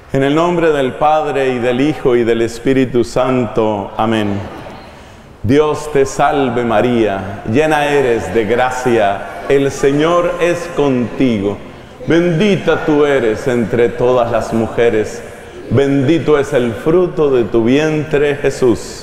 En el nombre del Padre, y del Hijo, y del Espíritu Santo. Amén. Dios te salve María, llena eres de gracia, el Señor es contigo. Bendita tú eres entre todas las mujeres, bendito es el fruto de tu vientre, Jesús.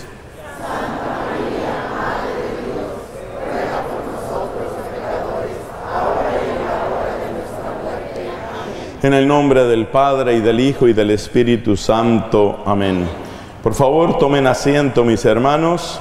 En el nombre del Padre, y del Hijo, y del Espíritu Santo. Amén. Por favor, tomen asiento, mis hermanos.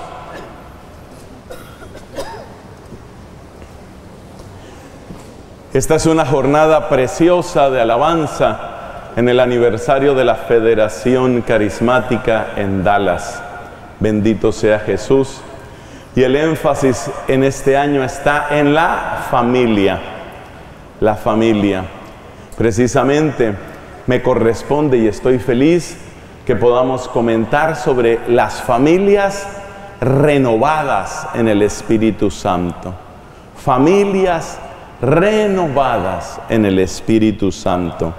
Esta es una jornada preciosa de alabanza en el aniversario de la Federación Carismática en Dallas. Bendito sea Jesús. Y el énfasis en este año está en la familia. La familia. Precisamente me corresponde y estoy feliz que podamos comentar sobre las familias renovadas en el Espíritu Santo. Familias renovadas en el Espíritu Santo.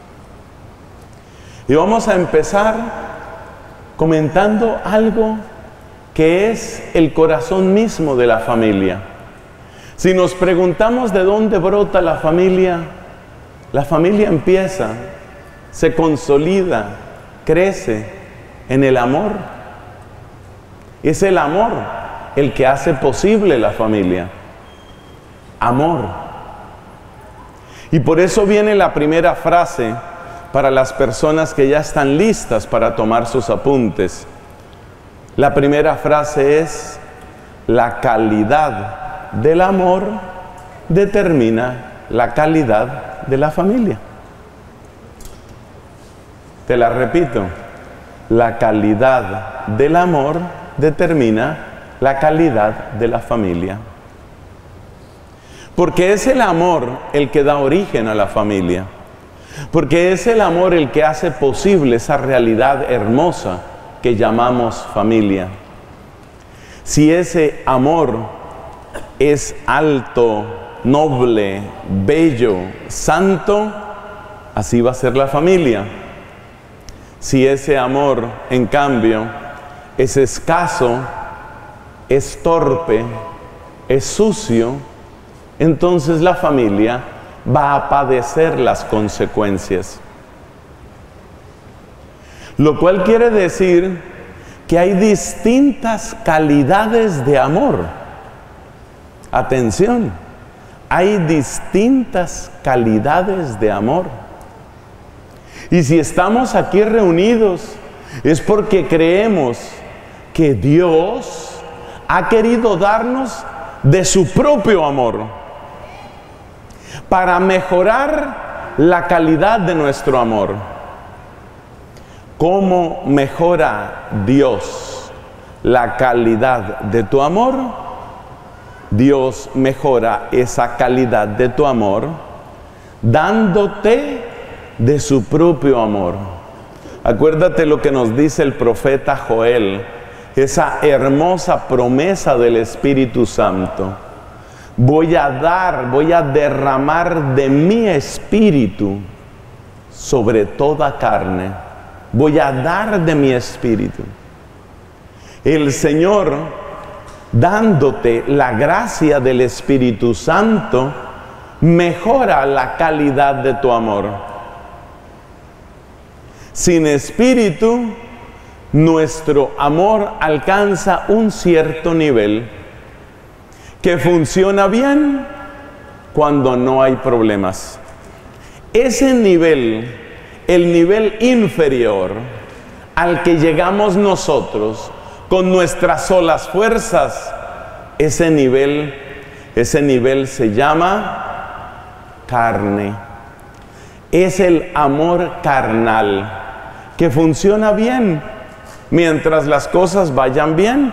Y vamos a empezar comentando algo que es el corazón mismo de la familia. Si nos preguntamos de dónde brota la familia empieza, se consolida, crece en el amor. Es el amor el que hace posible la familia. Amor. Y por eso viene la primera frase para las personas que ya están listas para tomar sus apuntes. La primera frase es: la calidad del amor determina la calidad de la familia. Te la repito: la calidad del amor determina la calidad de la familia. Porque es el amor el que da origen a la familia. Porque es el amor el que hace posible esa realidad hermosa que llamamos familia. Si ese amor es alto, noble, bello, santo, así va a ser la familia. Si ese amor, en cambio, es escaso, es torpe, es sucio, entonces la familia va a padecer las consecuencias. Lo cual quiere decir que hay distintas calidades de amor. Atención. Hay distintas calidades de amor. Y si estamos aquí reunidos es porque creemos que Dios ha querido darnos de su propio amor para mejorar la calidad de nuestro amor. ¿Cómo mejora Dios la calidad de tu amor? Dios mejora esa calidad de tu amor dándote de su propio amor. Acuérdate lo que nos dice el profeta Joel, esa hermosa promesa del Espíritu Santo. Voy a derramar de mi espíritu sobre toda carne. Voy a dar de mi espíritu. El Señor, dándote la gracia del Espíritu Santo, mejora la calidad de tu amor. Sin espíritu, nuestro amor alcanza un cierto nivel que funciona bien cuando no hay problemas. Ese nivel, el nivel inferior al que llegamos nosotros con nuestras solas fuerzas, ese nivel se llama carne. Es el amor carnal que funciona bien mientras las cosas vayan bien.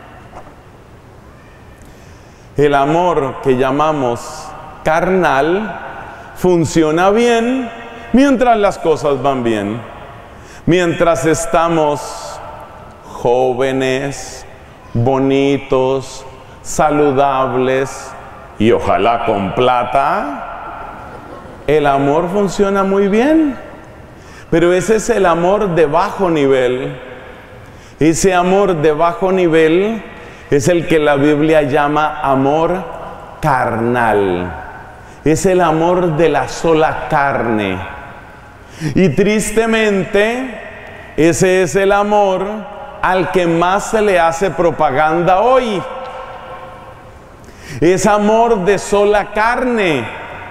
El amor que llamamos carnal funciona bien mientras las cosas van bien. Mientras estamos jóvenes, bonitos, saludables y ojalá con plata, el amor funciona muy bien. Pero ese es el amor de bajo nivel. Ese amor de bajo nivel es el que la Biblia llama amor carnal. Es el amor de la sola carne. Y tristemente, ese es el amor al que más se le hace propaganda hoy. Es amor de sola carne.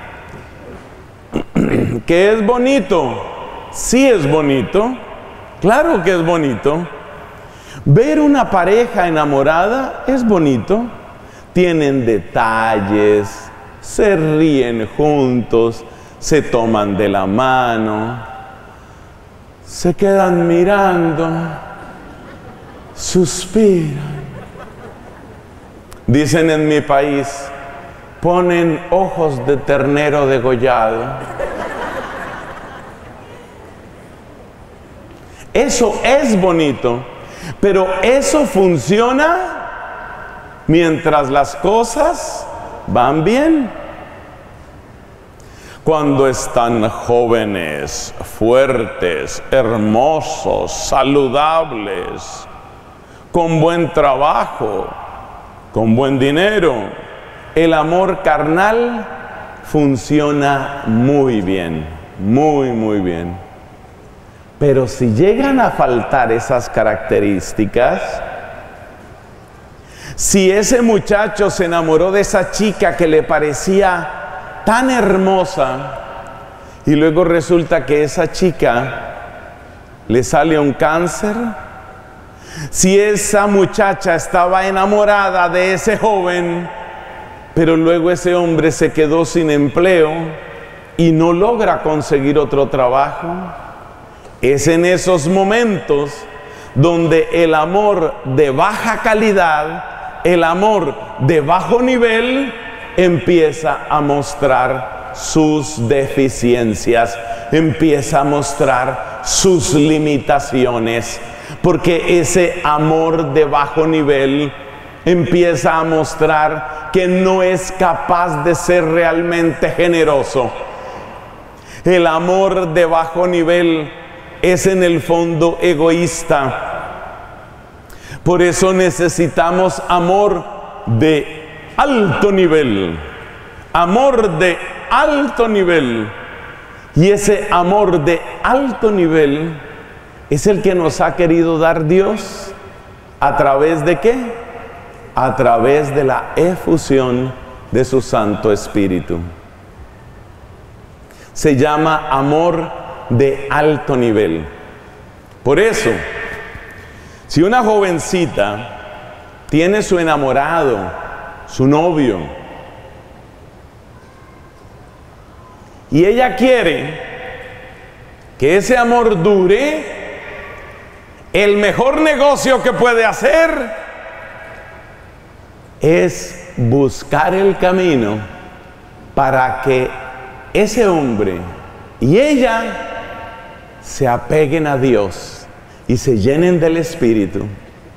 ¿Que es bonito? Sí es bonito. Claro que es bonito. Ver una pareja enamorada es bonito. Tienen detalles, se ríen juntos, se toman de la mano, se quedan mirando, suspiran. Dicen en mi país, ponen ojos de ternero degollado. Eso es bonito, pero eso funciona mientras las cosas van bien. Cuando están jóvenes, fuertes, hermosos, saludables, con buen trabajo, con buen dinero, el amor carnal funciona muy bien, muy bien. Pero si llegan a faltar esas características, si ese muchacho se enamoró de esa chica que le parecía tan hermosa y luego resulta que esa chica le sale un cáncer, si esa muchacha estaba enamorada de ese joven, pero luego ese hombre se quedó sin empleo y no logra conseguir otro trabajo, es en esos momentos donde el amor de baja calidad, el amor de bajo nivel, empieza a mostrar sus deficiencias, empieza a mostrar sus limitaciones, porque ese amor de bajo nivel empieza a mostrar que no es capaz de ser realmente generoso. El amor de bajo nivel es en el fondo egoísta. Por eso necesitamos amor de alto nivel. Amor de alto nivel. Y ese amor de alto nivel es el que nos ha querido dar Dios. ¿A través de qué? A través de la efusión de su Santo Espíritu. Se llama amor de alto nivel. Por eso, si una jovencita tiene su enamorado, su novio, y ella quiere que ese amor dure, el mejor negocio que puede hacer es buscar el camino para que ese hombre y ella se apeguen a Dios y se llenen del Espíritu.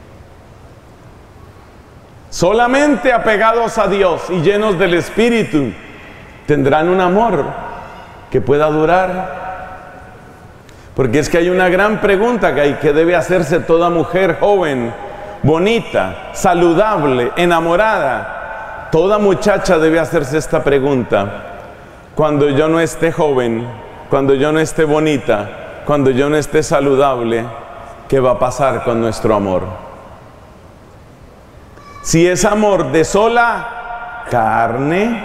Solamente apegados a Dios y llenos del Espíritu tendrán un amor que pueda durar. Porque es que hay una gran pregunta que debe hacerse toda mujer joven, bonita, saludable, enamorada. Toda muchacha debe hacerse esta pregunta. Cuando yo no esté joven, cuando yo no esté bonita, cuando yo no esté saludable, ¿qué va a pasar con nuestro amor? Si es amor de sola carne,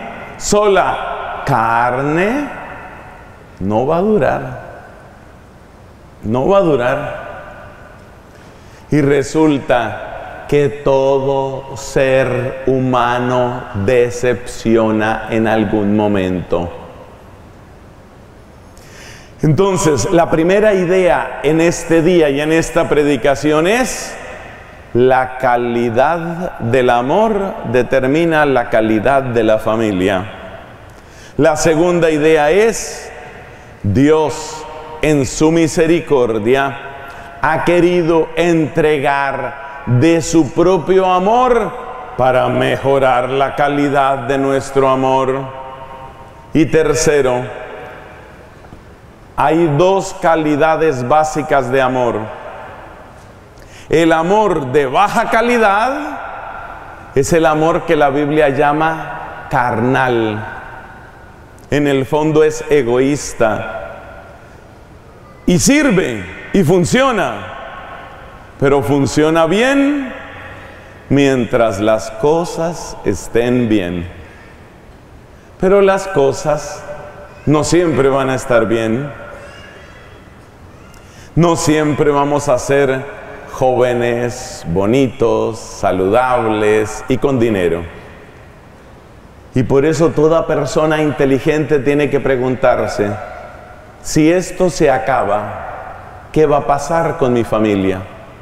no va a durar. No va a durar. Y resulta que todo ser humano decepciona en algún momento. Entonces, la primera idea en este día y en esta predicación es: la calidad del amor determina la calidad de la familia. La segunda idea es: Dios, en su misericordia, ha querido entregar de su propio amor para mejorar la calidad de nuestro amor. Y tercero, hay dos calidades básicas de amor. El amor de baja calidad es el amor que la Biblia llama carnal. En el fondo es egoísta. Y sirve y funciona, pero funciona bien mientras las cosas estén bien. Pero las cosas no siempre van a estar bien. No siempre vamos a ser jóvenes, bonitos, saludables y con dinero. Y por eso toda persona inteligente tiene que preguntarse, si esto se acaba, ¿qué va a pasar con mi familia?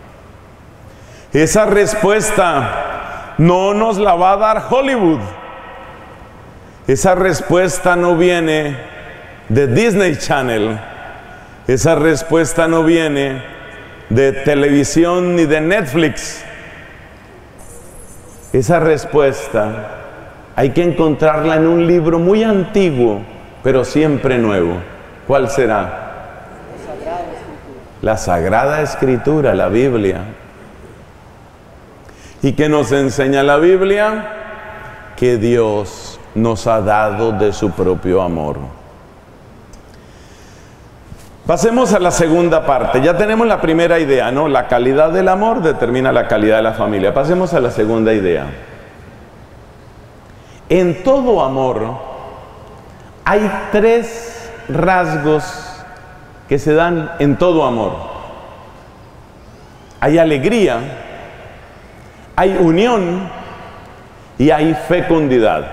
Esa respuesta no nos la va a dar Hollywood. Esa respuesta no viene de Disney Channel. Esa respuesta no viene de televisión ni de Netflix. Esa respuesta hay que encontrarla en un libro muy antiguo, pero siempre nuevo. ¿Cuál será? La Sagrada Escritura, la Biblia. ¿Y qué nos enseña la Biblia? Que Dios nos ha dado de su propio amor. Pasemos a la segunda parte. Ya tenemos la primera idea, ¿no? La calidad del amor determina la calidad de la familia. Pasemos a la segunda idea. En todo amor hay tres rasgos que se dan en todo amor. Hay alegría, hay unión y hay fecundidad.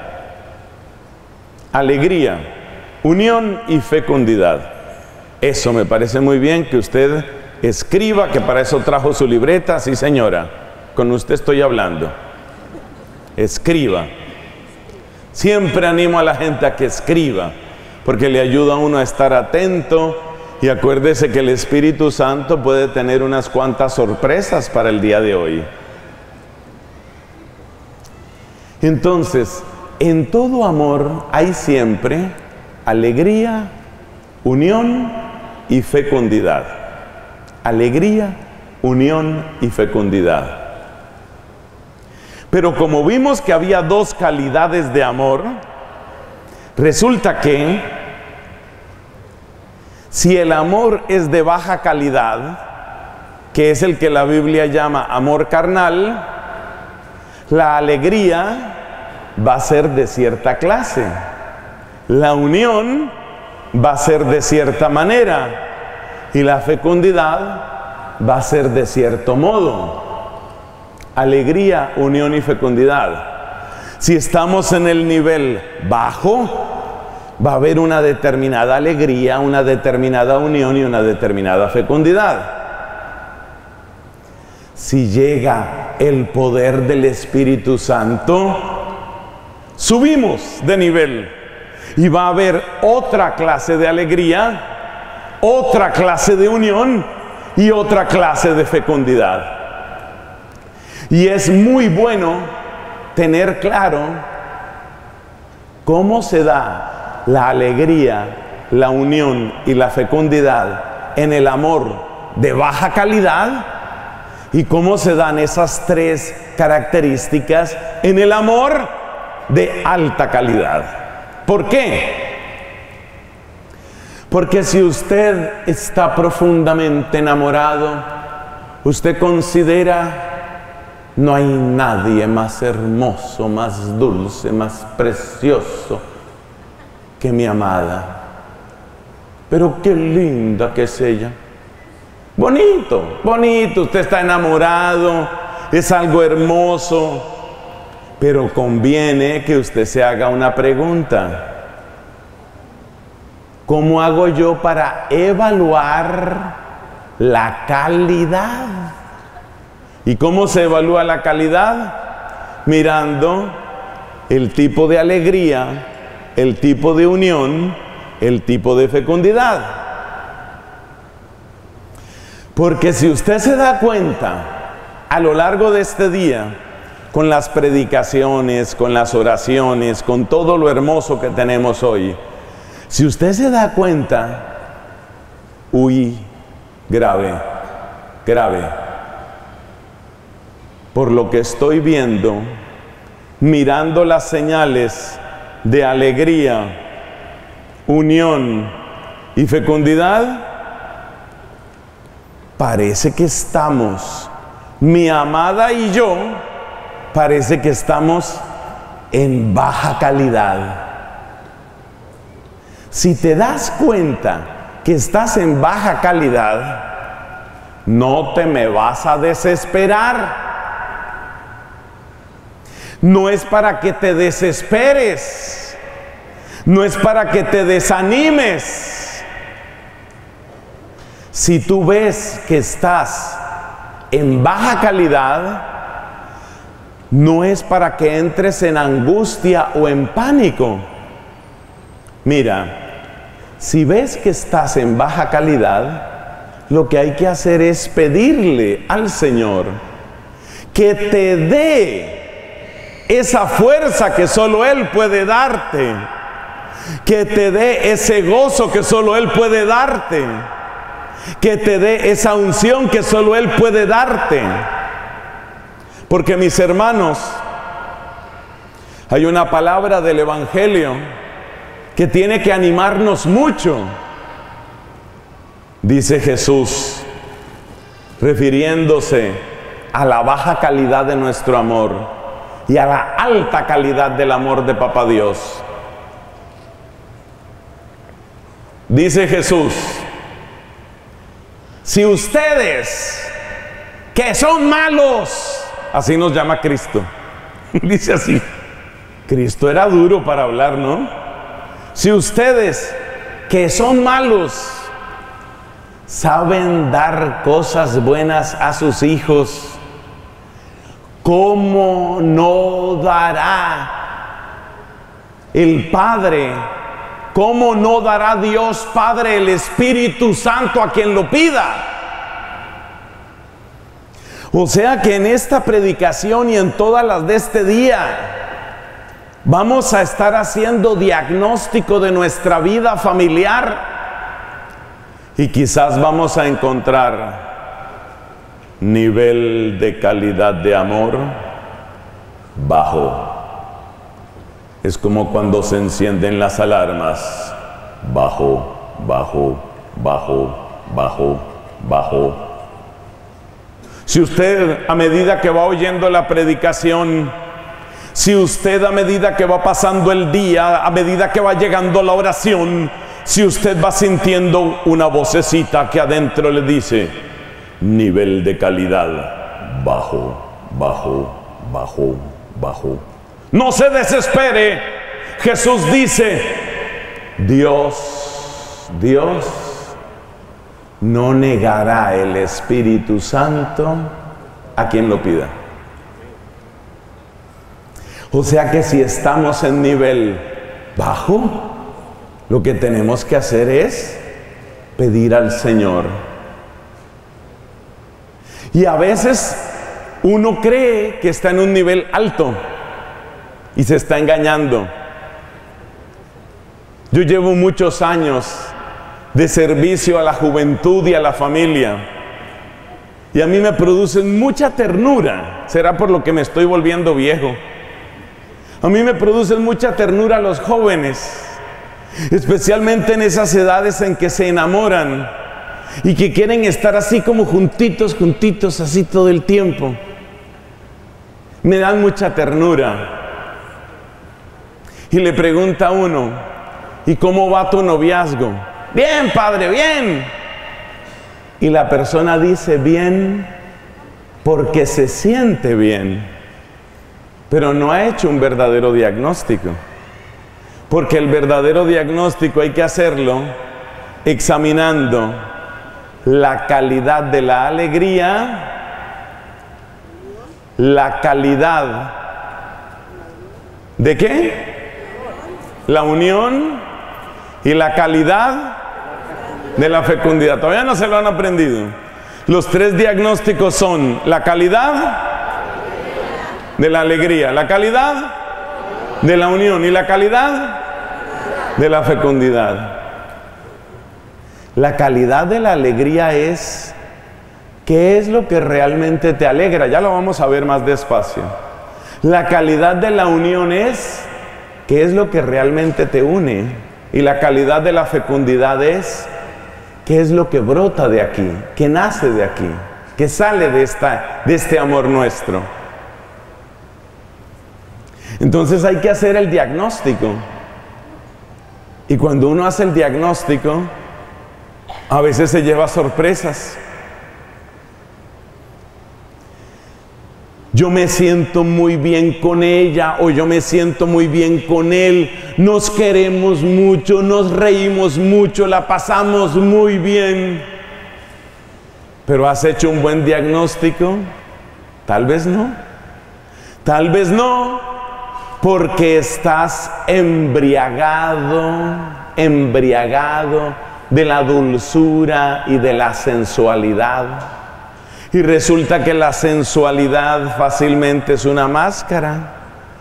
Alegría, unión y fecundidad. Eso me parece muy bien que usted escriba, que para eso trajo su libreta. Sí, señora, con usted estoy hablando. Escriba. Siempre animo a la gente a que escriba, porque le ayuda a uno a estar atento. Y acuérdese que el Espíritu Santo puede tener unas cuantas sorpresas para el día de hoy. Entonces, en todo amor hay siempre alegría, unión y fecundidad. Alegría, unión y fecundidad. Pero como vimos que había dos calidades de amor, resulta que si el amor es de baja calidad, que es el que la Biblia llama amor carnal, la alegría va a ser de cierta clase, la unión va a ser de cierta manera y la fecundidad va a ser de cierto modo. Alegría, unión y fecundidad. Si estamos en el nivel bajo, va a haber una determinada alegría, una determinada unión y una determinada fecundidad. Si llega el poder del Espíritu Santo, subimos de nivel y va a haber otra clase de alegría, otra clase de unión y otra clase de fecundidad. Y es muy bueno tener claro cómo se da la alegría, la unión y la fecundidad en el amor de baja calidad y cómo se dan esas tres características en el amor de alta calidad. ¿Por qué? Porque si usted está profundamente enamorado, usted considera no hay nadie más hermoso, más dulce, más precioso que mi amada. Pero qué linda que es ella. Bonito, bonito, usted está enamorado, es algo hermoso. Pero conviene que usted se haga una pregunta. ¿Cómo hago yo para evaluar la calidad? ¿Y cómo se evalúa la calidad? Mirando el tipo de alegría, el tipo de unión, el tipo de fecundidad. Porque si usted se da cuenta a lo largo de este día, con las predicaciones, con las oraciones, con todo lo hermoso que tenemos hoy, si usted se da cuenta Uy, grave, grave. Por lo que estoy viendo, mirando las señales de alegría, unión y fecundidad, parece que estamos, mi amada y yo, parece que estamos en baja calidad. Si te das cuenta que estás en baja calidad, no te me vas a desesperar. No es para que te desesperes, no es para que te desanimes. Si tú ves que estás en baja calidad, no es para que entres en angustia o en pánico. Mira, si ves que estás en baja calidad, lo que hay que hacer es pedirle al Señor que te dé esa fuerza que solo Él puede darte, que te dé ese gozo que solo Él puede darte, que te dé esa unción que solo Él puede darte. Porque, mis hermanos, hay una palabra del Evangelio que tiene que animarnos mucho. Dice Jesús, refiriéndose a la baja calidad de nuestro amor y a la alta calidad del amor de Papá Dios. Dice Jesús, si ustedes que son malos, así nos llama Cristo, dice así, Cristo era duro para hablar, ¿no? Si ustedes que son malos saben dar cosas buenas a sus hijos, ¿cómo no dará el Padre? ¿Cómo no dará Dios Padre el Espíritu Santo a quien lo pida? O sea que en esta predicación y en todas las de este día vamos a estar haciendo diagnóstico de nuestra vida familiar y quizás vamos a encontrar nivel de calidad de amor bajo. Es como cuando se encienden las alarmas. Bajo, bajo, bajo, bajo, bajo. Si usted, a medida que va oyendo la predicación, si usted, a medida que va pasando el día, a medida que va llegando la oración, si usted va sintiendo una vocecita que adentro le dice, nivel de calidad bajo, bajo, bajo, bajo, no se desespere. Jesús dice, Dios no negará el Espíritu Santo a quien lo pida. O sea que si estamos en nivel bajo, lo que tenemos que hacer es pedir al Señor. Y a veces uno cree que está en un nivel alto y se está engañando. Yo llevo muchos años de servicio a la juventud y a la familia, y a mí me producen mucha ternura. Será por lo que me estoy volviendo viejo. A mí me producen mucha ternura los jóvenes, especialmente en esas edades en que se enamoran y que quieren estar así como juntitos, juntitos, así todo el tiempo. Me dan mucha ternura. Y le pregunta a uno, ¿y cómo va tu noviazgo? Bien, padre, bien. Y la persona dice bien porque se siente bien, pero no ha hecho un verdadero diagnóstico. Porque el verdadero diagnóstico hay que hacerlo examinando la calidad de la alegría, la calidad ¿de qué? La unión y la calidad de la fecundidad. Todavía no se lo han aprendido. Los tres diagnósticos son la calidad de la alegría, la calidad de la unión y la calidad de la fecundidad. La calidad de la alegría es, ¿qué es lo que realmente te alegra? Ya lo vamos a ver más despacio. La calidad de la unión es, ¿qué es lo que realmente te une? Y la calidad de la fecundidad es, ¿qué es lo que brota de aquí? ¿Qué nace de aquí? ¿Qué sale de este amor nuestro? Entonces hay que hacer el diagnóstico. Y cuando uno hace el diagnóstico, a veces se lleva sorpresas. Yo me siento muy bien con ella o yo me siento muy bien con él. Nos queremos mucho, nos reímos mucho, la pasamos muy bien. ¿Pero has hecho un buen diagnóstico? Tal vez no. Tal vez no, porque estás embriagado de la dulzura y de la sensualidad. Y resulta que la sensualidad fácilmente es una máscara.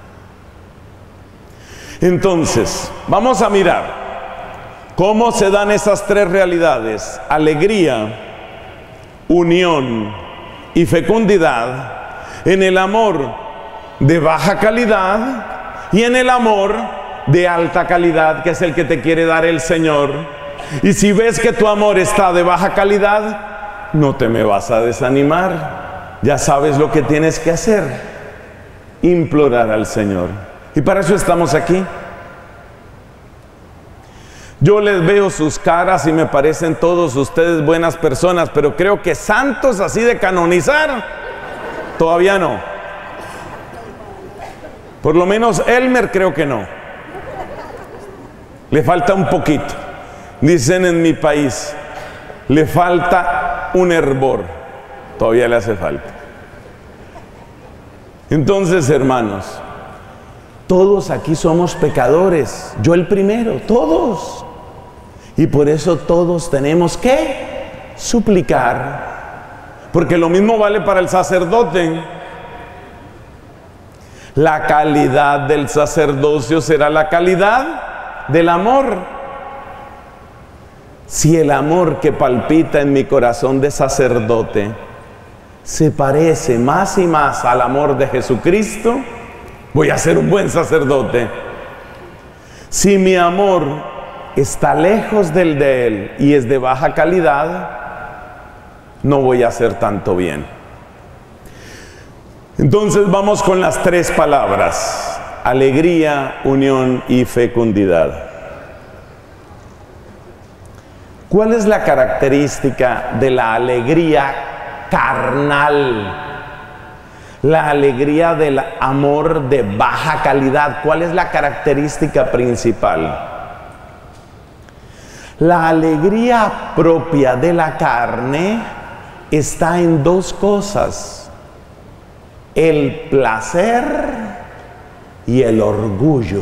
Entonces, vamos a mirar cómo se dan esas tres realidades: alegría, unión y fecundidad en el amor de baja calidad y en el amor de alta calidad, que es el que te quiere dar el Señor. Y si ves que tu amor está de baja calidad, no te me vas a desanimar. Ya sabes lo que tienes que hacer: implorar al Señor. Y para eso estamos aquí. Yo les veo sus caras y me parecen todos ustedes buenas personas, pero creo que santos así de canonizar, todavía no. Por lo menos Elmer creo que no. Le falta un poquito. Dicen en mi país, le falta un hervor. Todavía le hace falta. Entonces, hermanos, todos aquí somos pecadores. Yo el primero, todos. Y por eso todos tenemos que suplicar. Porque lo mismo vale para el sacerdote. La calidad del sacerdocio será la calidad del amor. Si el amor que palpita en mi corazón de sacerdote se parece más y más al amor de Jesucristo, voy a ser un buen sacerdote. Si mi amor está lejos del de Él y es de baja calidad, no voy a hacer tanto bien. Entonces vamos con las tres palabras: alegría, unión y fecundidad. ¿Cuál es la característica de la alegría carnal? La alegría del amor de baja calidad. ¿Cuál es la característica principal? La alegría propia de la carne está en dos cosas: el placer y el orgullo.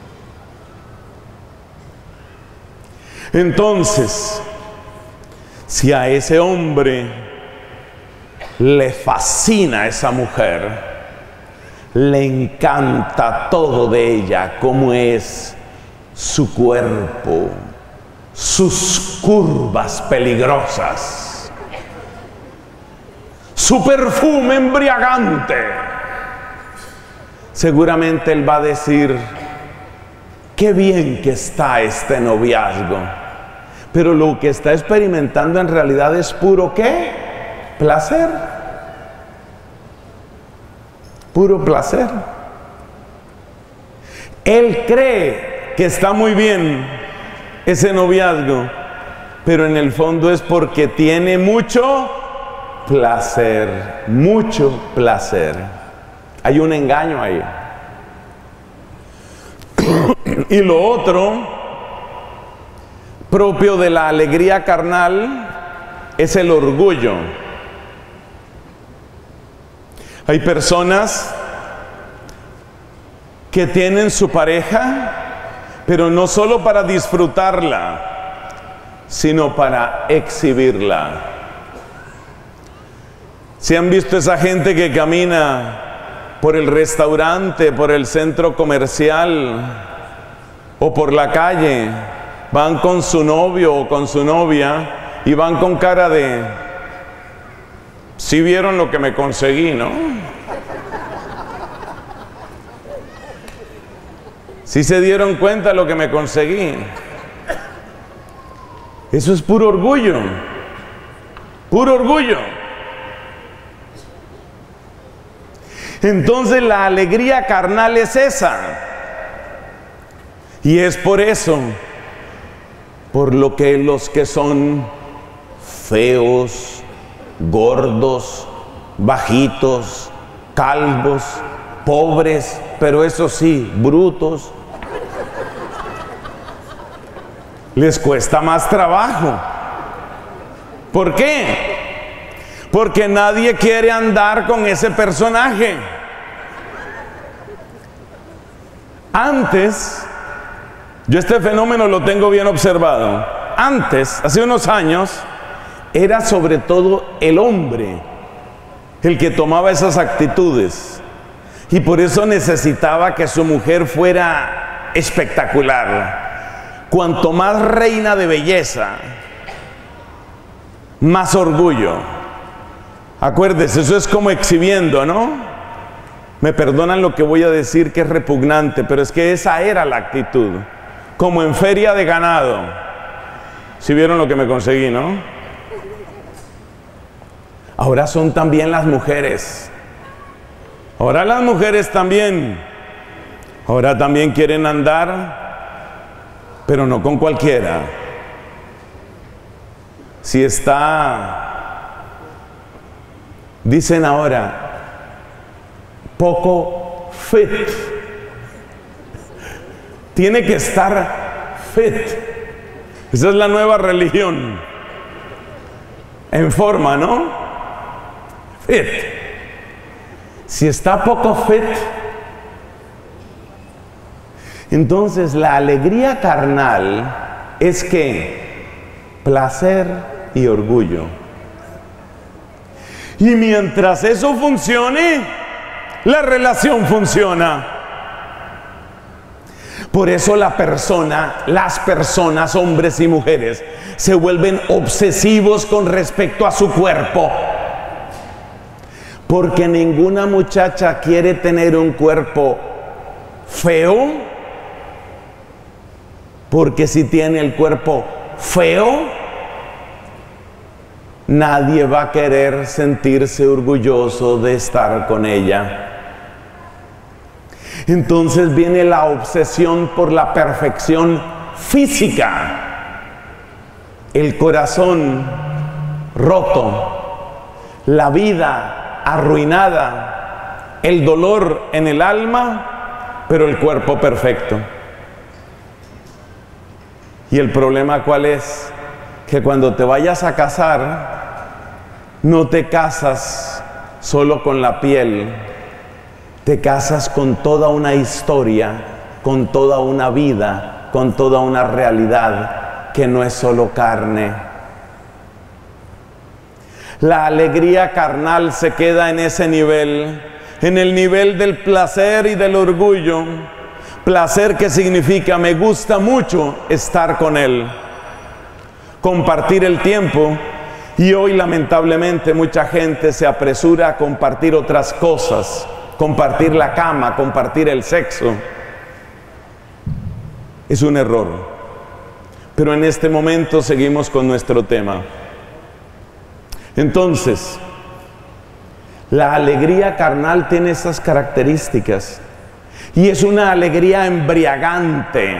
Entonces, si a ese hombre le fascina a esa mujer, le encanta todo de ella, cómo es su cuerpo, sus curvas peligrosas, su perfume embriagante, seguramente él va a decir: qué bien que está este noviazgo. Pero lo que está experimentando en realidad es puro ¿qué? Placer. Puro placer. Él cree que está muy bien ese noviazgo, pero en el fondo es porque tiene mucho placer. Mucho placer. Hay un engaño ahí. Y lo otro, propio de la alegría carnal, es el orgullo. Hay personas que tienen su pareja, pero no solo para disfrutarla, sino para exhibirla. ¿Se han visto esa gente que camina por el restaurante, por el centro comercial o por la calle, van con su novio o con su novia y van con cara de, ¿sí vieron lo que me conseguí, no? ¿Sí se dieron cuenta de lo que me conseguí? Eso es puro orgullo. Puro orgullo. Entonces la alegría carnal es esa. Y es por eso, por lo que los que son feos, gordos, bajitos, calvos, pobres, pero eso sí, brutos, les cuesta más trabajo. ¿Por qué? Porque nadie quiere andar con ese personaje. Antes, yo este fenómeno lo tengo bien observado. Antes, hace unos años, era sobre todo el hombre el que tomaba esas actitudes. Y por eso necesitaba que su mujer fuera espectacular. Cuanto más reina de belleza, más orgullo. Acuérdese, eso es como exhibiendo, ¿no? Me perdonan lo que voy a decir que es repugnante, pero es que esa era la actitud. Como en feria de ganado. ¿Sí vieron lo que me conseguí, no? Ahora son también las mujeres. Ahora las mujeres también. Ahora también quieren andar, pero no con cualquiera. Si está, dicen ahora, poco fit. Tiene que estar fit. Esa es la nueva religión. En forma, ¿no? Fit. Si está poco fit, entonces la alegría carnal es que placer y orgullo. Y mientras eso funcione, la relación funciona. Por eso las personas, hombres y mujeres, se vuelven obsesivos con respecto a su cuerpo. Porque ninguna muchacha quiere tener un cuerpo feo. Porque si tiene el cuerpo feo, nadie va a querer sentirse orgulloso de estar con ella. Entonces viene la obsesión por la perfección física, el corazón roto, la vida arruinada, el dolor en el alma, pero el cuerpo perfecto. Y el problema ¿cuál es? Que cuando te vayas a casar, no te casas solo con la piel, te casas con toda una historia, con toda una vida, con toda una realidad que no es solo carne. La alegría carnal se queda en ese nivel, en el nivel del placer y del orgullo. Placer que significa me gusta mucho estar con él, compartir el tiempo. Y hoy lamentablemente mucha gente se apresura a compartir otras cosas, compartir la cama, compartir el sexo. Es un error. Pero en este momento seguimos con nuestro tema. Entonces, la alegría carnal tiene esas características. Y es una alegría embriagante,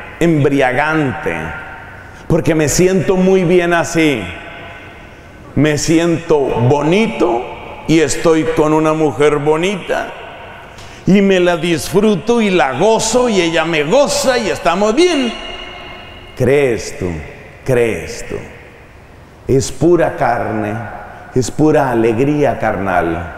porque me siento muy bien así. Me siento bonito y estoy con una mujer bonita y me la disfruto y la gozo y ella me goza y estamos bien. Crees tú. Es pura carne, es pura alegría carnal.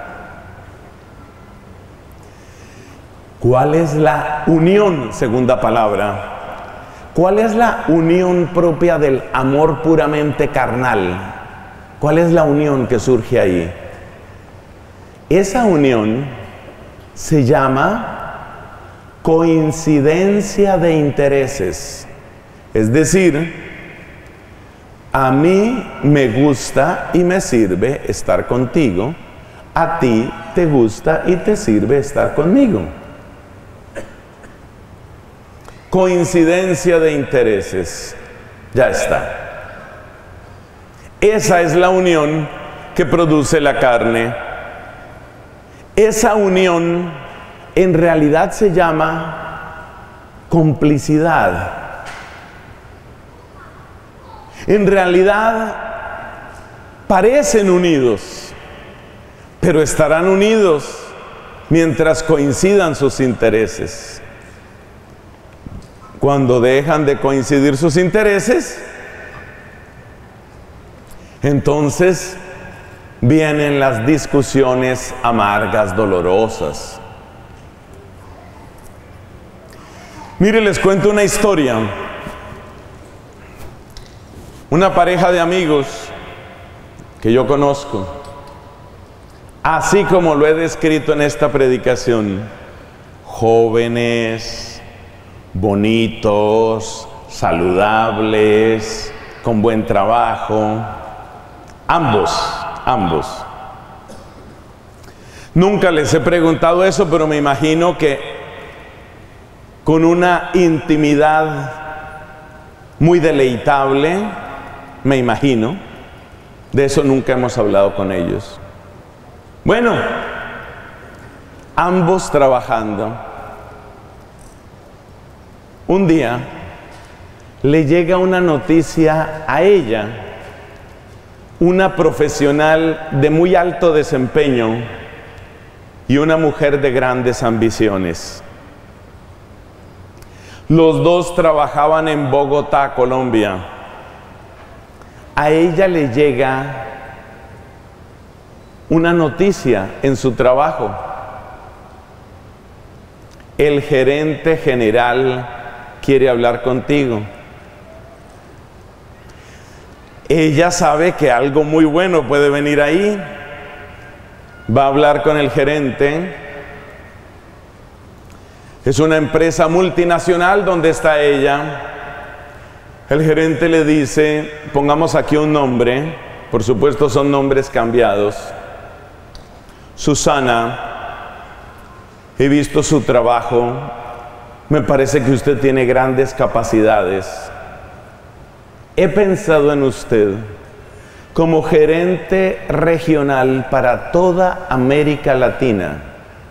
¿Cuál es la unión? Segunda palabra. ¿Cuál es la unión propia del amor puramente carnal? ¿Cuál es la unión que surge ahí? Esa unión se llama coincidencia de intereses. Es decir, a mí me gusta y me sirve estar contigo, a ti te gusta y te sirve estar conmigo. Coincidencia de intereses, ya está. Esa es la unión que produce la carne. Esa unión en realidad se llama complicidad. En realidad parecen unidos, pero estarán unidos mientras coincidan sus intereses. Cuando dejan de coincidir sus intereses, entonces vienen las discusiones amargas, dolorosas. Mire, les cuento una historia. Una pareja de amigos que yo conozco, así como lo he descrito en esta predicación, jóvenes, bonitos, saludables, con buen trabajo, ambos. Nunca les he preguntado eso, pero me imagino que con una intimidad muy deleitable, me imagino, de eso nunca hemos hablado con ellos. Bueno, ambos trabajando. Un día le llega una noticia a ella, una profesional de muy alto desempeño y una mujer de grandes ambiciones. Los dos trabajaban en Bogotá, Colombia. A ella le llega una noticia en su trabajo. El gerente general quiere hablar contigo. Ella sabe que algo muy bueno puede venir ahí. Va a hablar con el gerente. Es una empresa multinacional donde está ella. El gerente le dice, pongamos aquí un nombre, por supuesto son nombres cambiados. Susana, he visto su trabajo, me parece que usted tiene grandes capacidades. He pensado en usted como gerente regional para toda América Latina.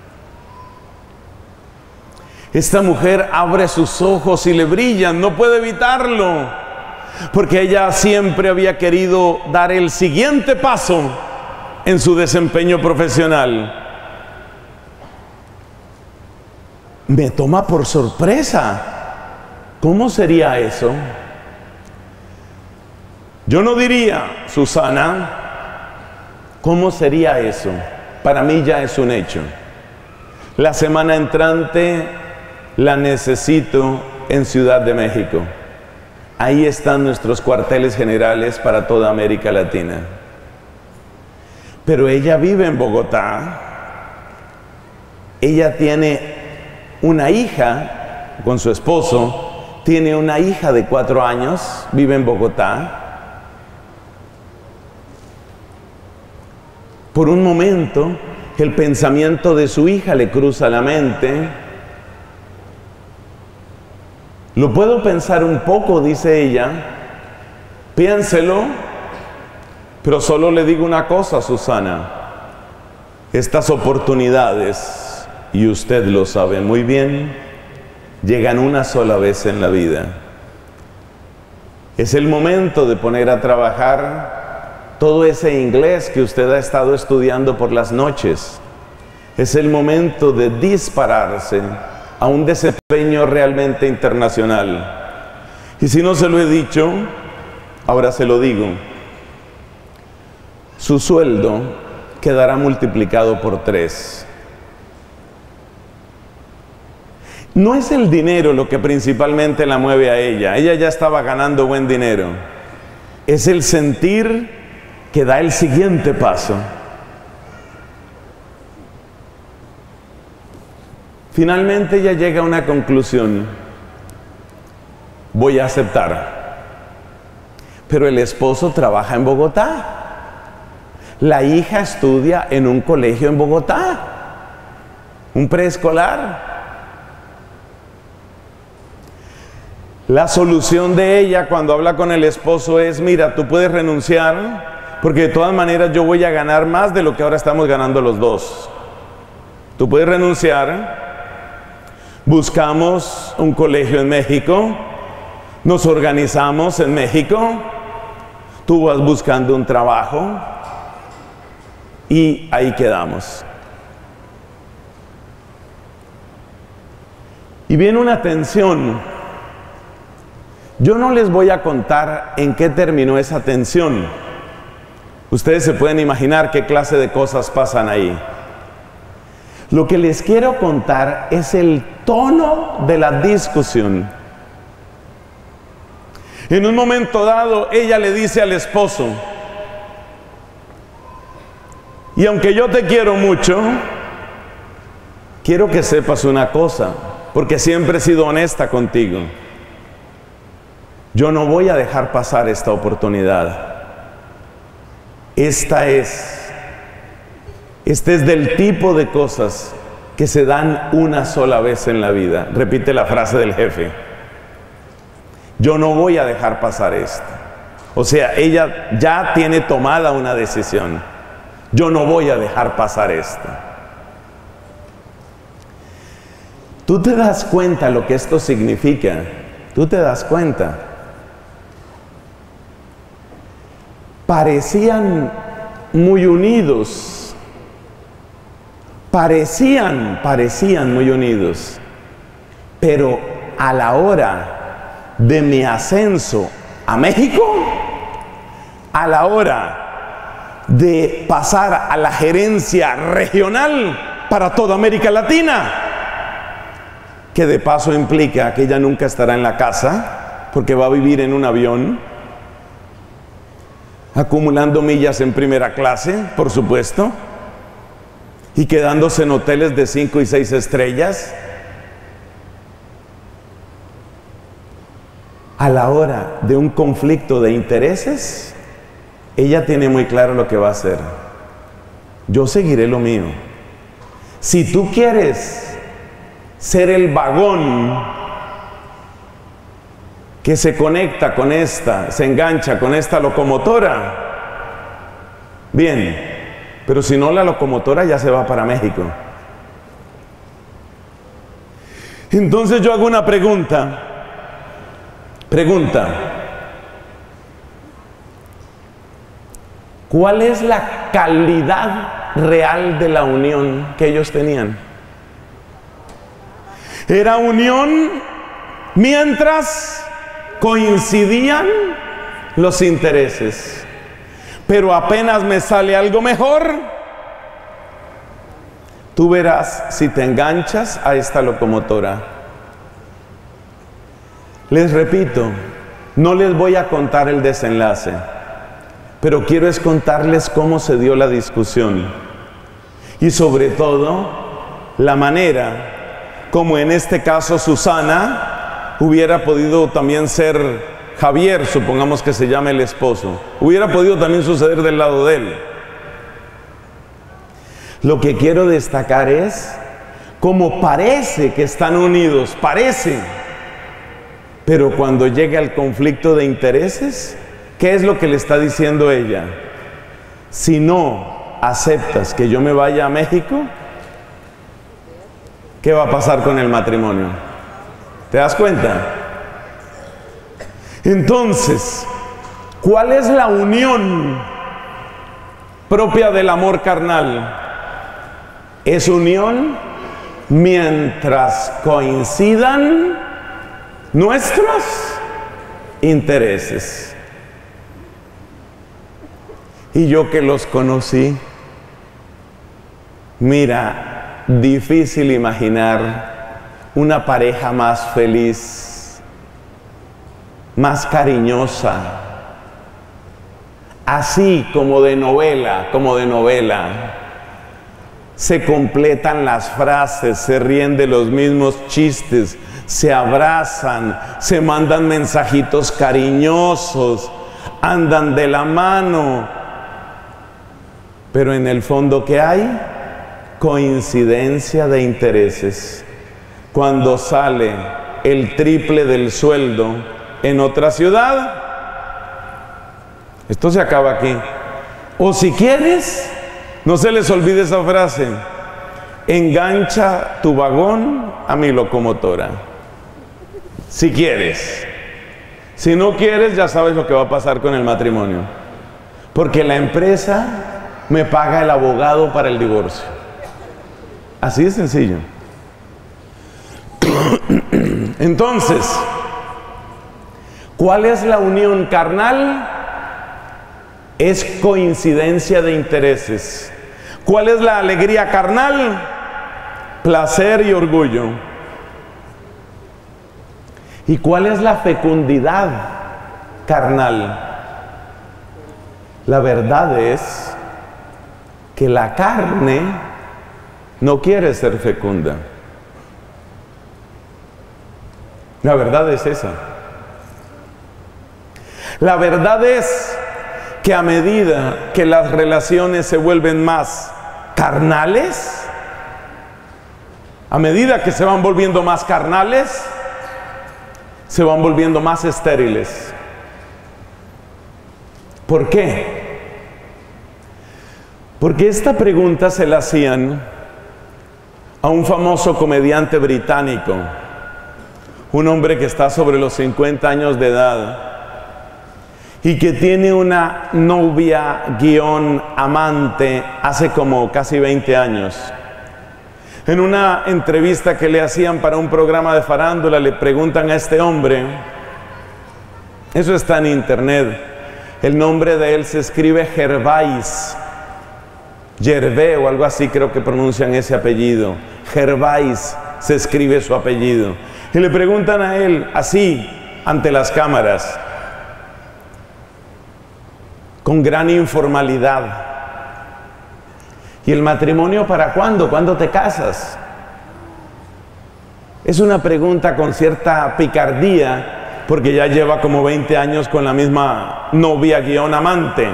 Esta mujer abre sus ojos y le brillan, no puede evitarlo, porque ella siempre había querido dar el siguiente paso en su desempeño profesional. Me toma por sorpresa. ¿Cómo sería eso? Yo no diría, Susana, ¿cómo sería eso? Para mí ya es un hecho. La semana entrante la necesito en Ciudad de México. Ahí están nuestros cuarteles generales para toda América Latina. Pero ella vive en Bogotá. Ella tiene una hija con su esposo. Tiene una hija de 4 años. Vive en Bogotá. Por un momento, el pensamiento de su hija le cruza la mente. Lo puedo pensar un poco, dice ella. Piénselo, pero solo le digo una cosa, Susana. Estas oportunidades, y usted lo sabe muy bien, llegan una sola vez en la vida. Es el momento de poner a trabajar todo ese inglés que usted ha estado estudiando por las noches. Es el momento de dispararse a un desempeño realmente internacional. Y si no se lo he dicho, ahora se lo digo. Su sueldo quedará multiplicado por 3. No es el dinero lo que principalmente la mueve a ella. Ella ya estaba ganando buen dinero. Es el sentir que da el siguiente paso. Finalmente ella llega a una conclusión. voy a aceptar. Pero el esposo trabaja en Bogotá. La hija estudia en un colegio en Bogotá, un preescolar. La solución de ella cuando habla con el esposo es: mira, tú puedes renunciar, porque de todas maneras yo voy a ganar más de lo que ahora estamos ganando los dos. Tú puedes renunciar, buscamos un colegio en México, nos organizamos en México, tú vas buscando un trabajo y ahí quedamos. Y viene una tensión. Yo no les voy a contar en qué terminó esa tensión. Ustedes se pueden imaginar qué clase de cosas pasan ahí. Lo que les quiero contar es el tono de la discusión. En un momento dado, ella le dice al esposo: y aunque yo te quiero mucho, quiero que sepas una cosa, porque siempre he sido honesta contigo. Yo no voy a dejar pasar esta oportunidad. Este es del tipo de cosas que se dan una sola vez en la vida. Repite la frase del jefe: yo no voy a dejar pasar esto. O sea, ella ya tiene tomada una decisión. Yo no voy a dejar pasar esto. ¿Tú te das cuenta lo que esto significa? ¿Tú te das cuenta? Parecían muy unidos. Parecían muy unidos. Pero a la hora de mi ascenso a México, a la hora de pasar a la gerencia regional para toda América Latina, que de paso implica que ella nunca estará en la casa, porque va a vivir en un avión, acumulando millas en primera clase, por supuesto, y quedándose en hoteles de 5 y 6 estrellas. A la hora de un conflicto de intereses, ella tiene muy claro lo que va a hacer. Yo seguiré lo mío. Si tú quieres ser el vagón que se conecta con esta, se engancha con esta locomotora, bien, pero si no, la locomotora ya se va para México. Entonces yo hago una pregunta. ¿Cuál es la calidad real de la unión que ellos tenían? Era unión mientras coincidían los intereses. Pero apenas me sale algo mejor, tú verás si te enganchas a esta locomotora. Les repito, no les voy a contar el desenlace, pero quiero es contarles cómo se dio la discusión y sobre todo la manera como en este caso Susana hubiera podido también ser Javier, supongamos que se llame el esposo, hubiera podido también suceder del lado de él. Lo que quiero destacar es cómo parece que están unidos, parece, pero cuando llega el conflicto de intereses, ¿qué es lo que le está diciendo ella? Si no aceptas que yo me vaya a México, ¿qué va a pasar con el matrimonio? ¿Te das cuenta? Entonces, ¿cuál es la unión propia del amor carnal? Es unión mientras coincidan nuestros intereses. Y yo que los conocí, mira, difícil imaginar una pareja más feliz, más cariñosa, así como de novela, Se completan las frases, se ríen de los mismos chistes, se abrazan, se mandan mensajitos cariñosos, andan de la mano. Pero en el fondo, ¿qué hay? Coincidencia de intereses. Cuando sale el triple del sueldo en otra ciudad, esto se acaba aquí. O si quieres, no se les olvide esa frase: engancha tu vagón a mi locomotora. Si quieres. Si no quieres, ya sabes lo que va a pasar con el matrimonio. Porque la empresa me paga el abogado para el divorcio. Así de sencillo. Entonces, ¿cuál es la unión carnal? Es coincidencia de intereses. ¿Cuál es la alegría carnal? Placer y orgullo. ¿Y cuál es la fecundidad carnal? La verdad es que la carne no quiere ser fecunda. La verdad es esa. La verdad es que a medida que las relaciones se vuelven más carnales, a medida que se van volviendo más carnales, se van volviendo más estériles. ¿Por qué? Porque esta pregunta se la hacían a un famoso comediante británico, un hombre que está sobre los 50 años de edad y que tiene una novia amante hace como casi 20 años. En una entrevista que le hacían para un programa de farándula, le preguntan a este hombre, eso está en internet, el nombre de él se escribe Gervais, Gervais o algo así creo que pronuncian ese apellido, Gervais se escribe su apellido, y le preguntan a él así, ante las cámaras, con gran informalidad: ¿y el matrimonio para cuándo? ¿Cuándo te casas? Es una pregunta con cierta picardía, porque ya lleva como 20 años con la misma novia amante.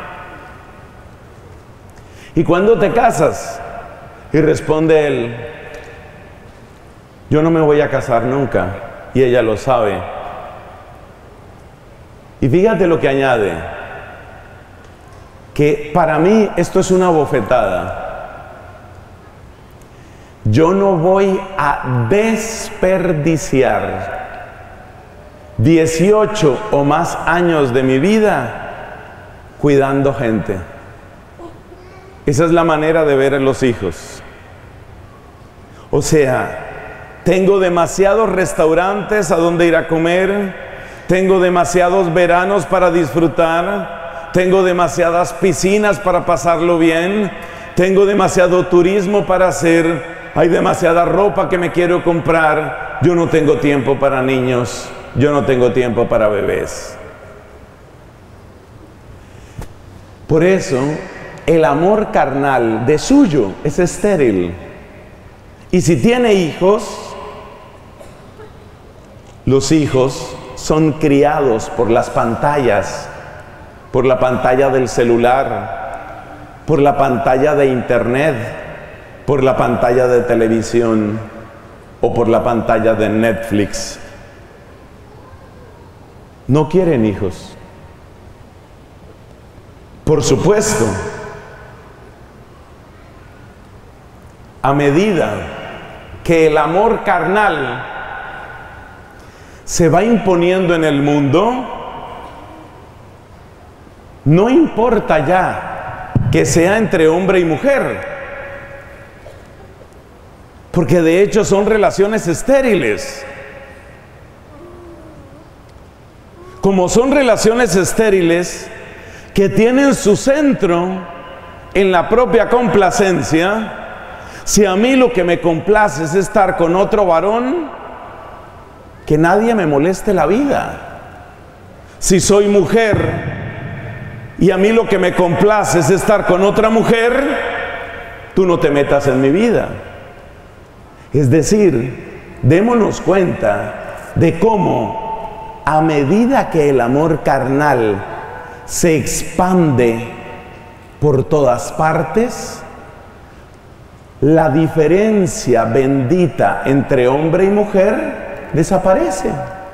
¿Y cuándo te casas? Y responde él: yo no me voy a casar nunca, y ella lo sabe. Y fíjate lo que añade, que para mí esto es una bofetada. Yo no voy a desperdiciar 18 o más años de mi vida cuidando gente. Esa es la manera de ver a los hijos. O sea, tengo demasiados restaurantes a donde ir a comer, tengo demasiados veranos para disfrutar, tengo demasiadas piscinas para pasarlo bien, tengo demasiado turismo para hacer, hay demasiada ropa que me quiero comprar, yo no tengo tiempo para niños, yo no tengo tiempo para bebés. Por eso, el amor carnal de suyo es estéril. Y si tiene hijos, los hijos son criados por las pantallas, por la pantalla del celular, por la pantalla de internet, por la pantalla de televisión o por la pantalla de Netflix. No quieren hijos. Por supuesto, a medida que el amor carnal se va imponiendo en el mundo, no importa ya que sea entre hombre y mujer, porque de hecho son relaciones estériles. Como son relaciones estériles que tienen su centro en la propia complacencia, si a mí lo que me complace es estar con otro varón, que nadie me moleste la vida. Si soy mujer y a mí lo que me complace es estar con otra mujer, tú no te metas en mi vida. Es decir, démonos cuenta de cómo a medida que el amor carnal se expande por todas partes, la diferencia bendita entre hombre y mujer desaparece.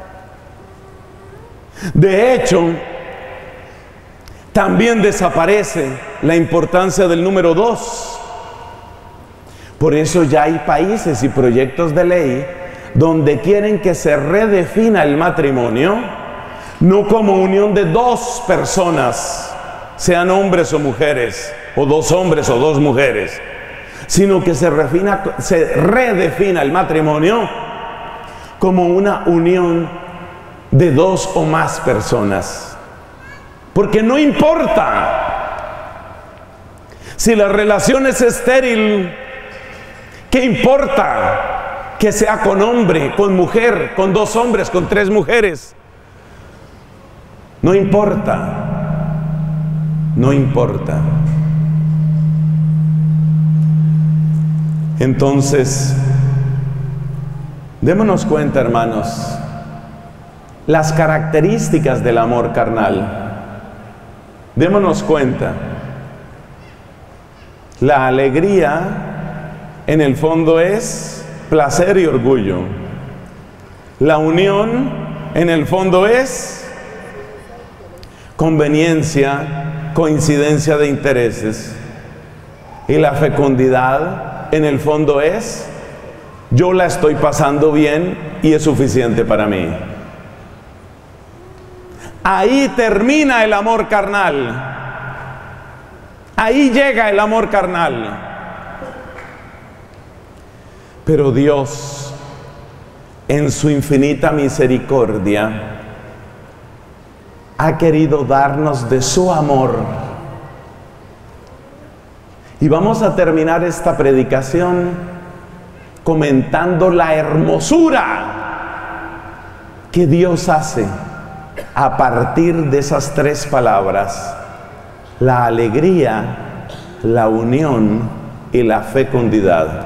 De hecho, también desaparece la importancia del número 2. Por eso ya hay países y proyectos de ley donde quieren que se redefina el matrimonio, no como unión de 2 personas, sean hombres o mujeres, o 2 hombres o 2 mujeres, sino que se redefina el matrimonio como una unión de 2 o más personas. Porque no importa si la relación es estéril, ¿qué importa que sea con hombre, con mujer, con 2 hombres, con 3 mujeres? No importa, no importa. Entonces, démonos cuenta, hermanos, las características del amor carnal. Démonos cuenta. La alegría, en el fondo, es placer y orgullo. La unión, en el fondo, es conveniencia, coincidencia de intereses. Y la fecundidad, en el fondo, es yo la estoy pasando bien y es suficiente para mí. Ahí termina el amor carnal. Ahí llega el amor carnal. Pero Dios, en su infinita misericordia, ha querido darnos de su amor. Y vamos a terminar esta predicación comentando la hermosura que Dios hace a partir de esas 3 palabras: la alegría, la unión y la fecundidad.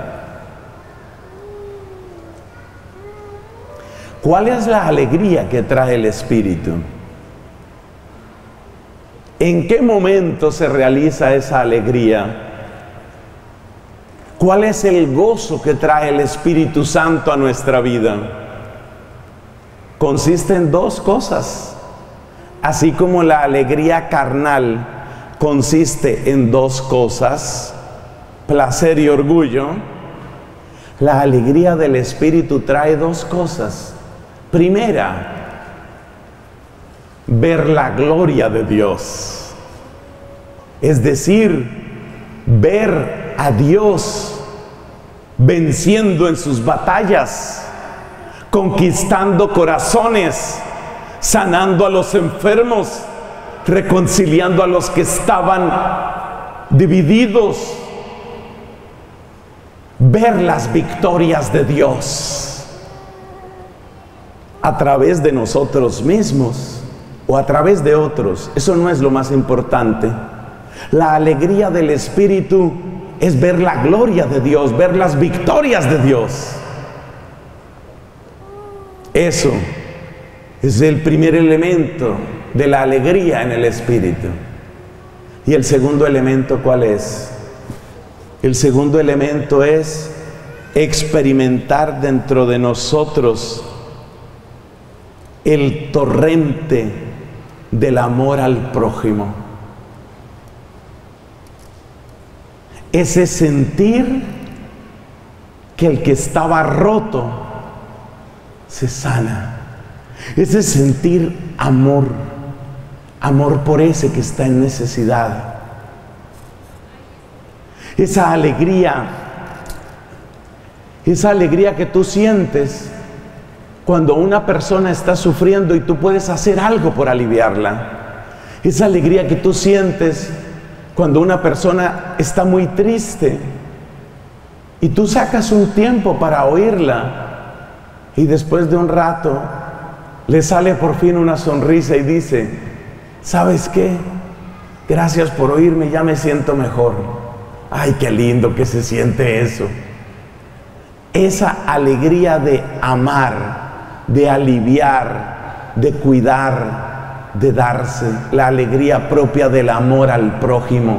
¿Cuál es la alegría que trae el Espíritu? ¿En qué momento se realiza esa alegría? ¿Cuál es el gozo que trae el Espíritu Santo a nuestra vida? Consiste en 2 cosas. Así como la alegría carnal consiste en 2 cosas, placer y orgullo, la alegría del Espíritu trae 2 cosas. Primera, ver la gloria de Dios. Es decir, ver a Dios venciendo en sus batallas, conquistando corazones, sanando a los enfermos, reconciliando a los que estaban divididos. Ver las victorias de Dios a través de nosotros mismos o a través de otros. Eso no es lo más importante. La alegría del Espíritu es ver la gloria de Dios, ver las victorias de Dios. Eso es el primer elemento de la alegría en el Espíritu. ¿Y el segundo elemento cuál es? El segundo elemento es experimentar dentro de nosotros el torrente del amor al prójimo. Ese sentir que el que estaba roto se sana. Ese sentir amor, amor por ese que está en necesidad. Esa alegría que tú sientes cuando una persona está sufriendo y tú puedes hacer algo por aliviarla. Esa alegría que tú sientes cuando una persona está muy triste y tú sacas un tiempo para oírla y después de un rato le sale por fin una sonrisa y dice: ¿sabes qué? Gracias por oírme, ya me siento mejor. Ay, qué lindo que se siente eso. esa alegría de amar, de aliviar, de cuidar, de darse, la alegría propia del amor al prójimo.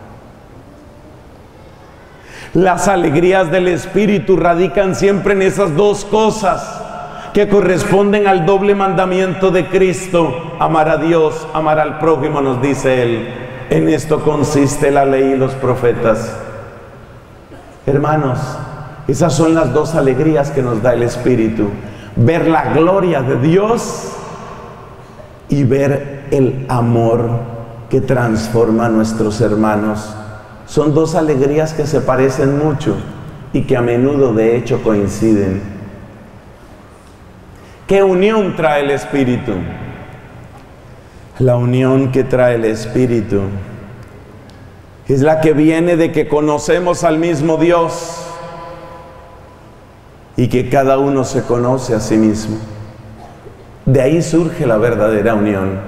Las alegrías del Espíritu radican siempre en esas dos cosas que corresponden al doble mandamiento de Cristo: amar a Dios, amar al prójimo, nos dice Él. En esto consiste la ley y los profetas. Hermanos, esas son las dos alegrías que nos da el Espíritu: ver la gloria de Dios y ver el amor que transforma a nuestros hermanos. Son dos alegrías que se parecen mucho y que a menudo de hecho coinciden. ¿Qué unión trae el Espíritu? La unión que trae el Espíritu es la que viene de que conocemos al mismo Dios y que cada uno se conoce a sí mismo. De ahí surge la verdadera unión.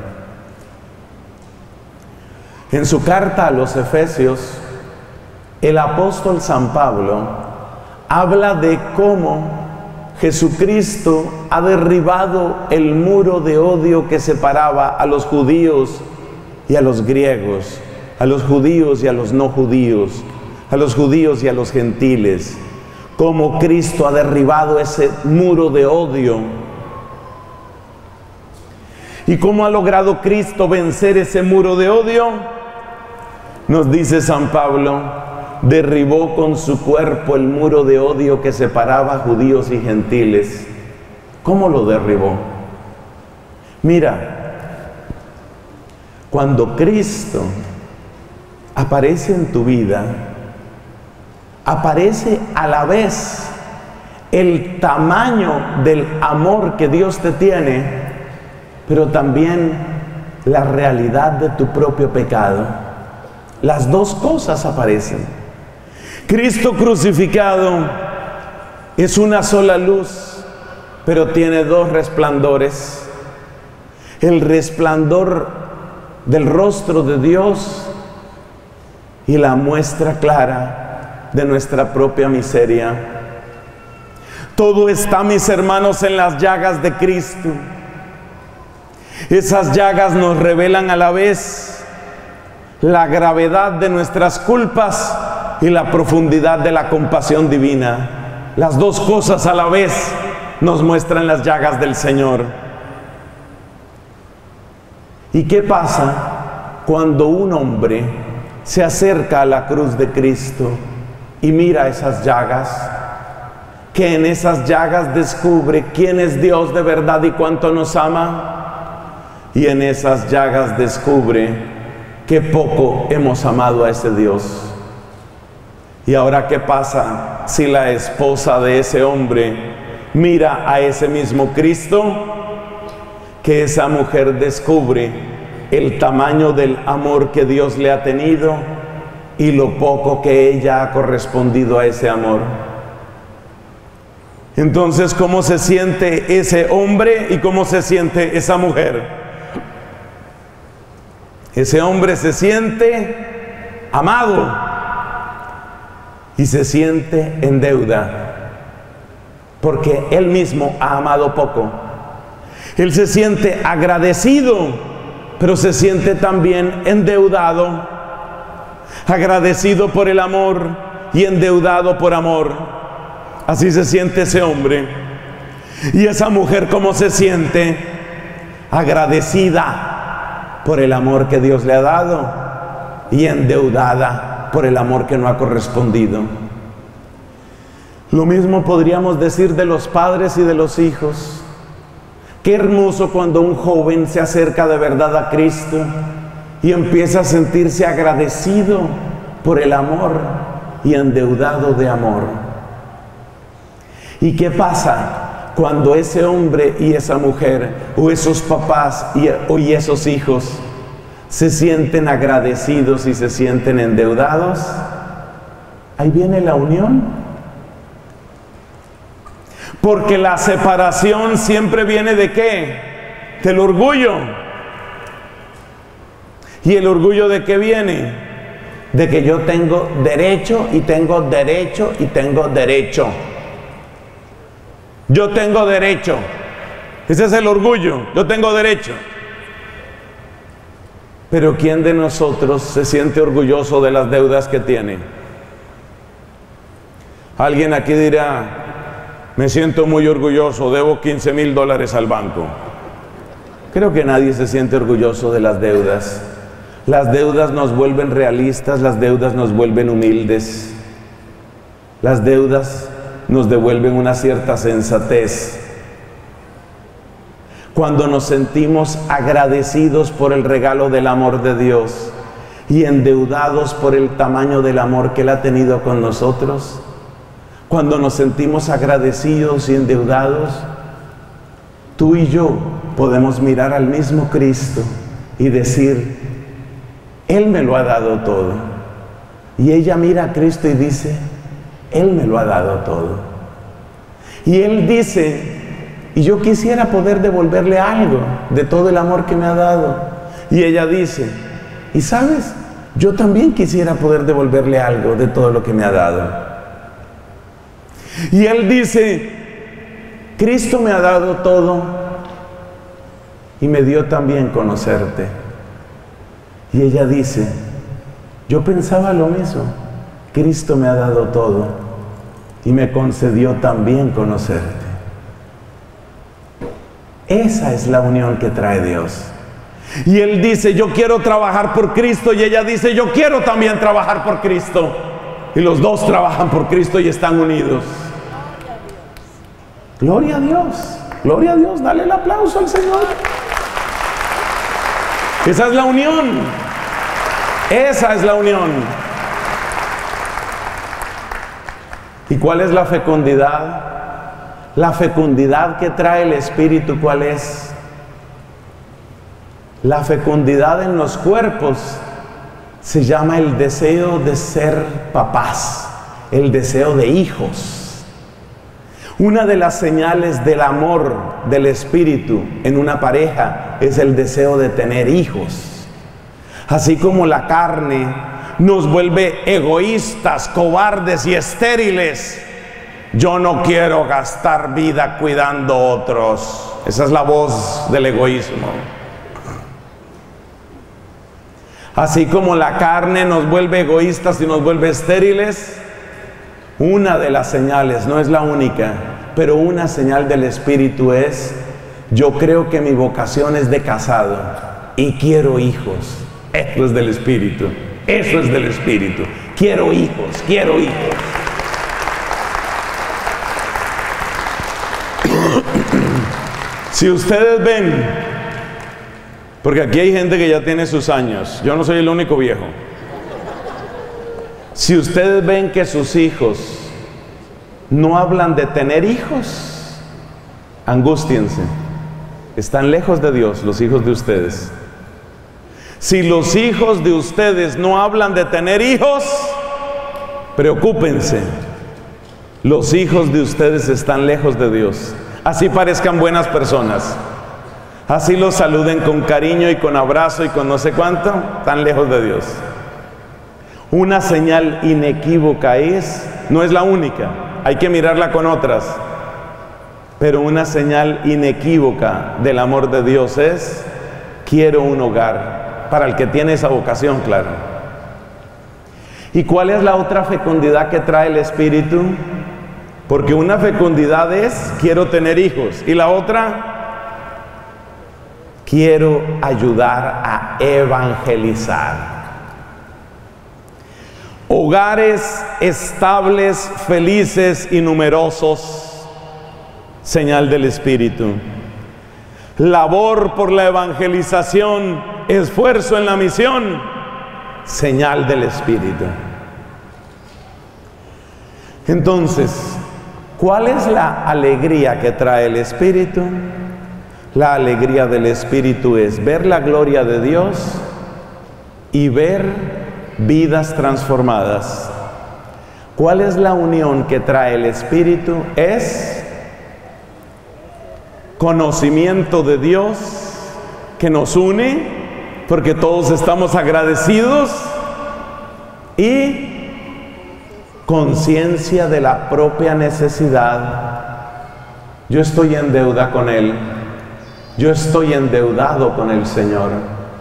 En su carta a los Efesios, el apóstol San Pablo habla de cómo Jesucristo ha derribado el muro de odio que separaba a los judíos y a los griegos, a los judíos y a los no judíos, a los judíos y a los gentiles. Cómo Cristo ha derribado ese muro de odio. ¿Y cómo ha logrado Cristo vencer ese muro de odio? Nos dice San Pablo: derribó con su cuerpo el muro de odio que separaba a judíos y gentiles. ¿Cómo lo derribó? Mira, cuando Cristo aparece en tu vida, aparece a la vez el tamaño del amor que Dios te tiene, pero también la realidad de tu propio pecado. Las dos cosas aparecen. Cristo crucificado es una sola luz, pero tiene dos resplandores: el resplandor del rostro de Dios y la muestra clara de nuestra propia miseria. Todo está, mis hermanos, en las llagas de Cristo. Esas llagas nos revelan a la vez la gravedad de nuestras culpas y la profundidad de la compasión divina. Las dos cosas a la vez nos muestran las llagas del Señor. ¿Y qué pasa cuando un hombre se acerca a la cruz de Cristo y mira esas llagas? Que en esas llagas descubre quién es Dios de verdad y cuánto nos ama. Y en esas llagas descubre qué poco hemos amado a ese Dios. ¿Y ahora qué pasa si la esposa de ese hombre mira a ese mismo Cristo? Que esa mujer descubre el tamaño del amor que Dios le ha tenido y lo poco que ella ha correspondido a ese amor. Entonces, ¿cómo se siente ese hombre y cómo se siente esa mujer? Ese hombre se siente amado y se siente en deuda, porque él mismo ha amado poco. Él se siente agradecido, pero se siente también endeudado. Agradecido por el amor y endeudado por amor. Así se siente ese hombre. Y esa mujer, ¿cómo se siente? Agradecida por el amor que Dios le ha dado y endeudada por el amor que no ha correspondido. Lo mismo podríamos decir de los padres y de los hijos. Qué hermoso cuando un joven se acerca de verdad a Cristo y empieza a sentirse agradecido por el amor y endeudado de amor. ¿Y qué pasa cuando ese hombre y esa mujer, o esos papás y esos hijos, se sienten agradecidos y se sienten endeudados? Ahí viene la unión. Porque la separación siempre viene ¿de qué? Del orgullo. ¿Y el orgullo de qué viene? De que yo tengo derecho y tengo derecho y tengo derecho. Yo tengo derecho. Ese es el orgullo. Yo tengo derecho. Pero ¿quién de nosotros se siente orgulloso de las deudas que tiene? Alguien aquí dirá, me siento muy orgulloso, debo $15,000 al banco. Creo que nadie se siente orgulloso de las deudas. Las deudas nos vuelven realistas, las deudas nos vuelven humildes. Las deudas nos devuelven una cierta sensatez. Cuando nos sentimos agradecidos por el regalo del amor de Dios y endeudados por el tamaño del amor que Él ha tenido con nosotros, cuando nos sentimos agradecidos y endeudados, tú y yo podemos mirar al mismo Cristo y decir, Él me lo ha dado todo. Y ella mira a Cristo y dice, Él me lo ha dado todo. Y Él dice, y yo quisiera poder devolverle algo de todo el amor que me ha dado. Y ella dice, y sabes, yo también quisiera poder devolverle algo de todo lo que me ha dado. Y Él dice, Cristo me ha dado todo y me dio también conocerte. Y ella dice, yo pensaba lo mismo, Cristo me ha dado todo y me concedió también conocerte. Esa es la unión que trae Dios. Y Él dice, yo quiero trabajar por Cristo, y ella dice, yo quiero también trabajar por Cristo. Y los dos trabajan por Cristo y están unidos. Gloria a Dios, gloria a Dios, dale el aplauso al Señor. Esa es la unión. Esa es la unión. ¿Y cuál es la fecundidad? La fecundidad que trae el Espíritu, ¿cuál es? La fecundidad en los cuerpos se llama el deseo de ser papás, el deseo de hijos. Una de las señales del amor del Espíritu en una pareja es el deseo de tener hijos. Así como la carne nos vuelve egoístas, cobardes y estériles. Yo no quiero gastar vida cuidando a otros. Esa es la voz del egoísmo. Así como la carne nos vuelve egoístas y nos vuelve estériles, una de las señales, no es la única, pero una señal del Espíritu es, yo creo que mi vocación es de casado y quiero hijos. Eso es del Espíritu. Eso es del Espíritu. Quiero hijos, quiero hijos. Si ustedes ven, porque aquí hay gente que ya tiene sus años, yo no soy el único viejo. Si ustedes ven que sus hijos no hablan de tener hijos, angústiense. Están lejos de Dios los hijos de ustedes. Si los hijos de ustedes no hablan de tener hijos, preocúpense. Los hijos de ustedes están lejos de Dios. Así parezcan buenas personas, así los saluden con cariño y con abrazo y con no sé cuánto, están lejos de Dios. Una señal inequívoca no es la única, hay que mirarla con otras, pero una señal inequívoca del amor de Dios es, quiero un hogar, para el que tiene esa vocación, claro. ¿Y cuál es la otra fecundidad que trae el Espíritu? Porque una fecundidad es, quiero tener hijos, y la otra, quiero ayudar a evangelizar. Hogares estables, felices y numerosos, señal del Espíritu. Labor por la evangelización, esfuerzo en la misión, señal del Espíritu. Entonces, ¿cuál es la alegría que trae el Espíritu? La alegría del Espíritu es ver la gloria de Dios y ver vidas transformadas. ¿Cuál es la unión que trae el Espíritu? Es conocimiento de Dios que nos une, porque todos estamos agradecidos, y conciencia de la propia necesidad Yo estoy en deuda con Él. Yo estoy endeudado con el Señor.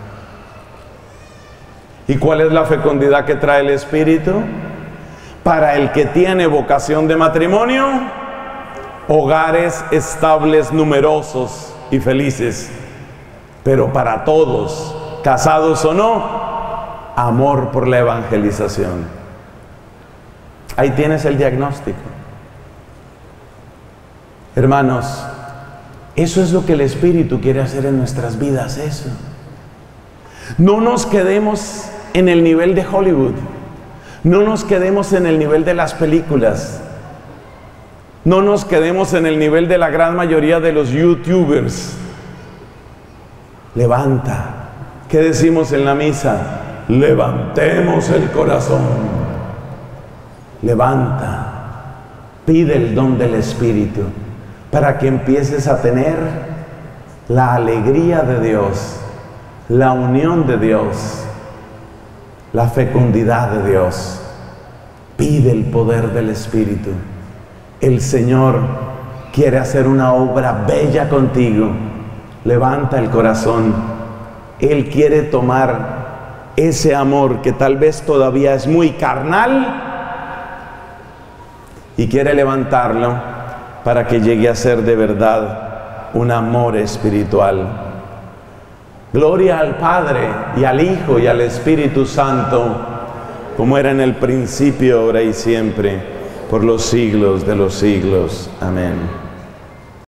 ¿Y cuál es la fecundidad que trae el Espíritu? Para el que tiene vocación de matrimonio, hogares estables, numerosos y felices. Pero para todos, casados o no, amor por la evangelización. Ahí tienes el diagnóstico. Hermanos, eso es lo que el Espíritu quiere hacer en nuestras vidas, eso. No nos quedemos en el nivel de Hollywood. No nos quedemos en el nivel de las películas. No nos quedemos en el nivel de la gran mayoría de los youtubers. Levanta. ¿Qué decimos en la misa? Levantemos el corazón. Levanta. Pide el don del Espíritu para que empieces a tener la alegría de Dios, la unión de Dios, la fecundidad de Dios. Pide el poder del Espíritu. El Señor quiere hacer una obra bella contigo. Levanta el corazón. Él quiere tomar ese amor que tal vez todavía es muy carnal y quiere levantarlo para que llegue a ser de verdad un amor espiritual. Gloria al Padre y al Hijo y al Espíritu Santo, como era en el principio, ahora y siempre, por los siglos de los siglos. Amén.